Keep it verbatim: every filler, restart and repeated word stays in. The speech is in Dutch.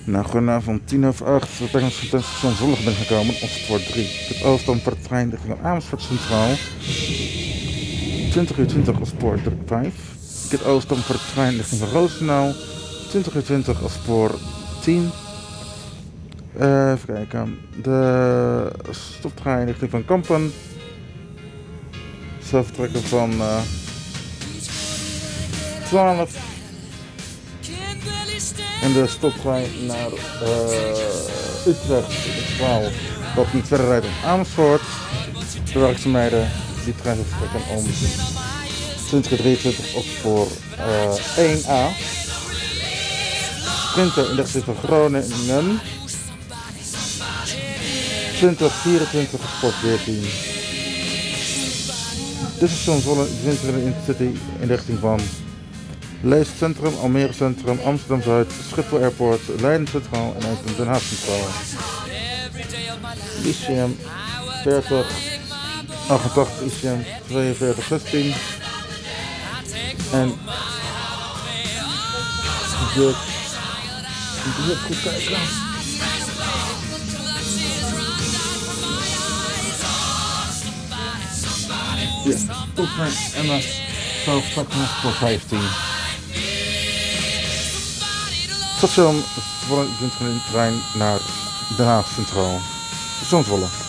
Nou, goedenavond, tien over acht. Dat betekent dat ik van station Zwolle ben gekomen, Oostpoort drie. Ik heb overstand voor de trein richting Amersfoort Centraal. twintig uur twintig Oostpoort vijf. Ik heb overstand voor de trein richting van Roosendaal. twintig uur twintig Oostpoort tien. Uh, even kijken. De stoptrein richting van Kampen. Zou vertrekken van uh, twaalf. En de stoptrein naar uh, Utrecht, twaalf, wat niet verder rijdt dan Amersfoort. De werkzaamheden, die trein zal vertrekken om twintig uur drieëntwintig op spoor uh, één A. Sprinter in de richting van Groningen. twintig vierentwintig op spoor veertien. Dit station Zwolle twintig in Intercity in de richting van Lees Centrum, Almere Centrum, Amsterdam Zuid, Schiphol Airport, Leiden Centraal en eindelijk Den Haag Centraal. I C M veertig achtentachtig, I C M tweeënveertig zestien. En dit, moet je goed kijken. Ja, stoptrein en dan zo vertrekken voor vijftien. Station Zwolle, de trein naar Den Haag Centraal. Station Zwolle.